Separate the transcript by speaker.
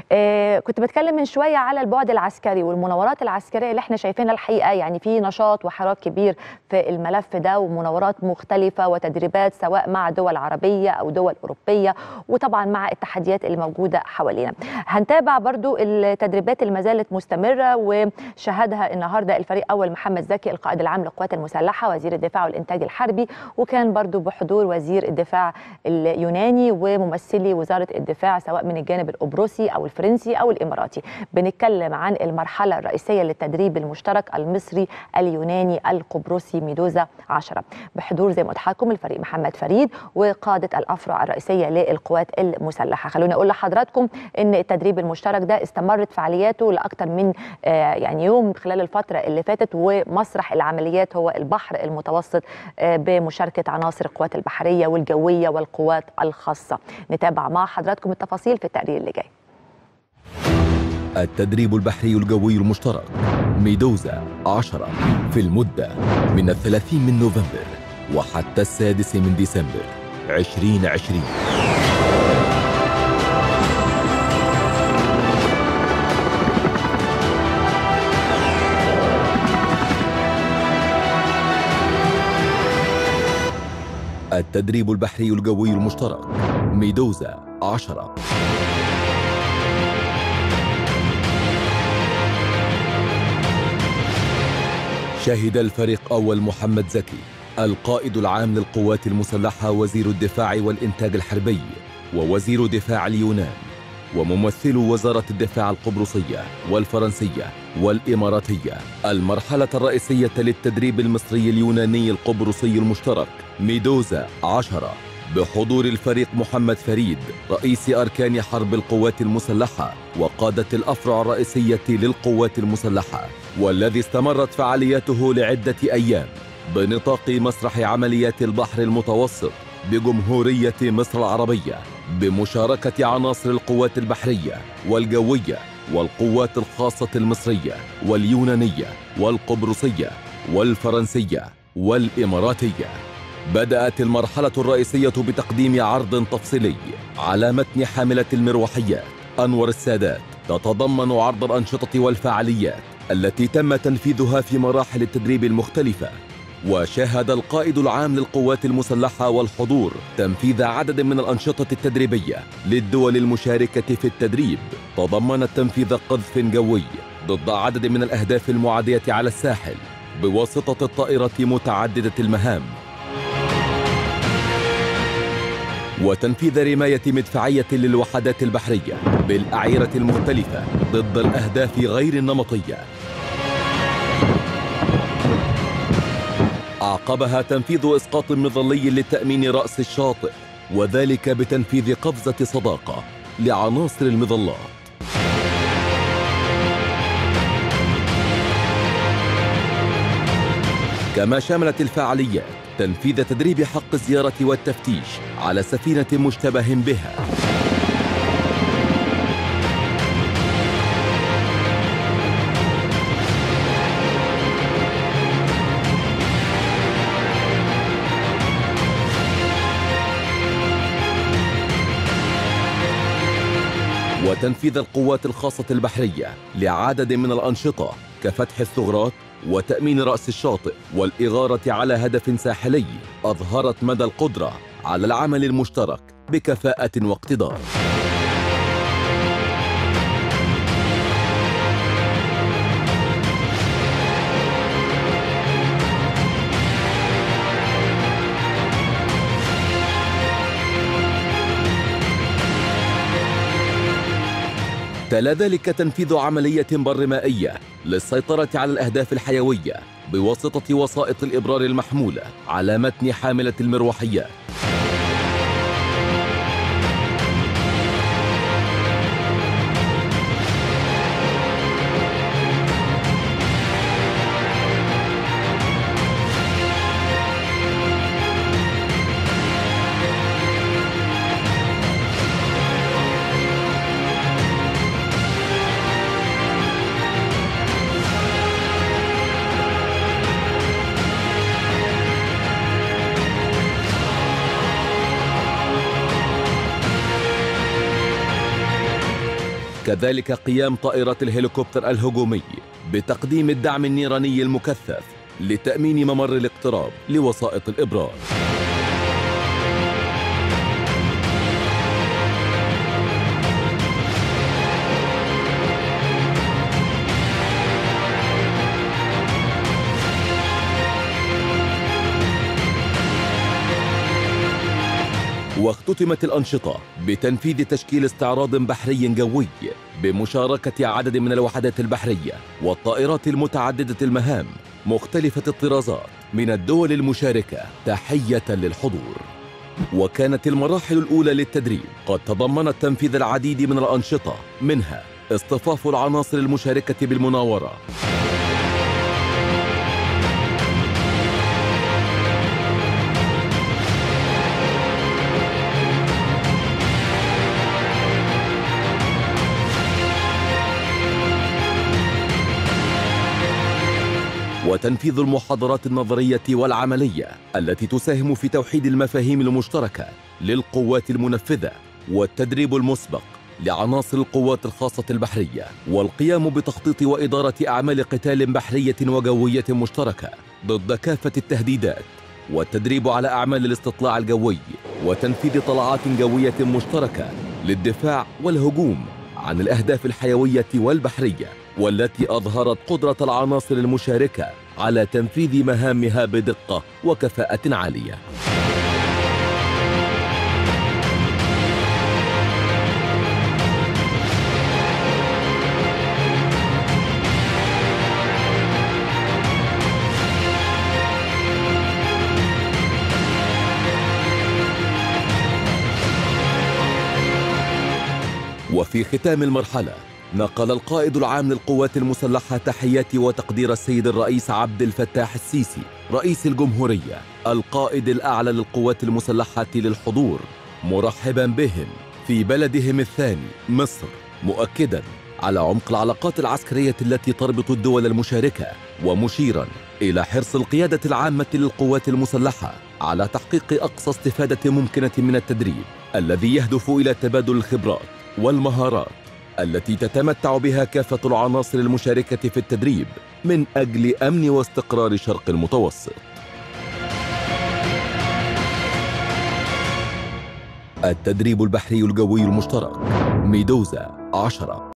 Speaker 1: كنت بتكلم من شويه على البعد العسكري والمناورات العسكريه اللي احنا شايفينها الحقيقه، يعني في نشاط وحراك كبير في الملف ده ومناورات مختلفه وتدريبات سواء مع دول عربيه او دول اوروبيه، وطبعا مع التحديات اللي موجوده حوالينا. هنتابع برضو التدريبات اللي ما زالت مستمره وشهدها النهارده الفريق اول محمد زكي القائد العام للقوات المسلحه وزير الدفاع والانتاج الحربي، وكان برضو بحضور وزير الدفاع اليوناني وممثلي وزاره الدفاع سواء من الجانب القبرصي او الفرنسي او الاماراتي. بنتكلم عن المرحله الرئيسيه للتدريب المشترك المصري اليوناني القبرصي ميدوزا 10 بحضور زي ما قلت لحضراتكم الفريق محمد فريد وقاده الافرع الرئيسيه للقوات المسلحه. خلوني اقول لحضراتكم ان التدريب المشترك ده استمرت فعالياته لاكثر من يعني يوم خلال الفتره اللي فاتت، ومسرح العمليات هو البحر المتوسط بمشاركه عناصر القوات البحريه والجويه والقوات الخاصه. نتابع مع حضراتكم التفاصيل في التقرير اللي جاي.
Speaker 2: التدريب البحري الجوي المشترك ميدوزا 10 في المدة من 30 من نوفمبر وحتى 6 من ديسمبر 2020. التدريب البحري الجوي المشترك ميدوزا 10 شهد الفريق أول محمد زكي القائد العام للقوات المسلحة وزير الدفاع والإنتاج الحربي ووزير دفاع اليونان وممثلو وزارة الدفاع القبرصية والفرنسية والإماراتية المرحلة الرئيسية للتدريب المصري اليوناني القبرصي المشترك ميدوزا 10 بحضور الفريق محمد فريد رئيس أركان حرب القوات المسلحة وقادة الأفرع الرئيسية للقوات المسلحة، والذي استمرت فعالياته لعدة أيام بنطاق مسرح عمليات البحر المتوسط بجمهورية مصر العربية بمشاركة عناصر القوات البحرية والجوية والقوات الخاصة المصرية واليونانية والقبرصية والفرنسية والإماراتية. بدأت المرحلة الرئيسية بتقديم عرض تفصيلي على متن حاملة المروحيات أنور السادات تتضمن عرض الأنشطة والفعاليات التي تم تنفيذها في مراحل التدريب المختلفة. وشاهد القائد العام للقوات المسلحة والحضور تنفيذ عدد من الأنشطة التدريبية للدول المشاركة في التدريب، تضمنت تنفيذ قذف جوي ضد عدد من الأهداف المعادية على الساحل بواسطة الطائرة متعددة المهام، وتنفيذ رماية مدفعية للوحدات البحرية بالأعيرة المختلفة ضد الأهداف غير النمطية. أعقبها تنفيذ إسقاط مظلي لتأمين رأس الشاطئ، وذلك بتنفيذ قفزة صداقة لعناصر المظلات. كما شملت الفعاليات تنفيذ تدريب حق الزيارة والتفتيش على سفينة مشتبه بها، وتنفيذ القوات الخاصة البحرية لعدد من الأنشطة كفتح الثغرات وتأمين رأس الشاطئ والإغارة على هدف ساحلي أظهرت مدى القدرة على العمل المشترك بكفاءة واقتدار. تلا ذلك تنفيذ عملية برمائية للسيطرة على الأهداف الحيوية بواسطة وسائط الإبرار المحمولة على متن حاملة المروحيات. كذلك قيام طائرات الهليكوبتر الهجومي بتقديم الدعم النيراني المكثف لتأمين ممر الاقتراب لوسائط الإبرار. واختتمت الأنشطة بتنفيذ تشكيل استعراض بحري جوي بمشاركة عدد من الوحدات البحرية والطائرات المتعددة المهام مختلفة الطرازات من الدول المشاركة تحية للحضور. وكانت المراحل الأولى للتدريب قد تضمنت تنفيذ العديد من الأنشطة، منها اصطفاف العناصر المشاركة بالمناورة، وتنفيذ المحاضرات النظرية والعملية التي تساهم في توحيد المفاهيم المشتركة للقوات المنفذة، والتدريب المسبق لعناصر القوات الخاصة البحرية، والقيام بتخطيط وإدارة أعمال قتال بحرية وجوية مشتركة ضد كافة التهديدات، والتدريب على أعمال الاستطلاع الجوي، وتنفيذ طلعات جوية مشتركة للدفاع والهجوم عن الأهداف الحيوية والبحرية، والتي أظهرت قدرة العناصر المشاركة على تنفيذ مهامها بدقة وكفاءة عالية. وفي ختام المرحلة نقل القائد العام للقوات المسلحة تحيات وتقدير السيد الرئيس عبد الفتاح السيسي رئيس الجمهورية القائد الأعلى للقوات المسلحة للحضور، مرحبا بهم في بلدهم الثاني مصر، مؤكدا على عمق العلاقات العسكرية التي تربط الدول المشاركة، ومشيرا إلى حرص القيادة العامة للقوات المسلحة على تحقيق أقصى استفادة ممكنة من التدريب الذي يهدف إلى تبادل الخبرات والمهارات التي تتمتع بها كافة العناصر المشاركة في التدريب من أجل أمن واستقرار شرق المتوسط. التدريب البحري الجوي المشترك ميدوزا 10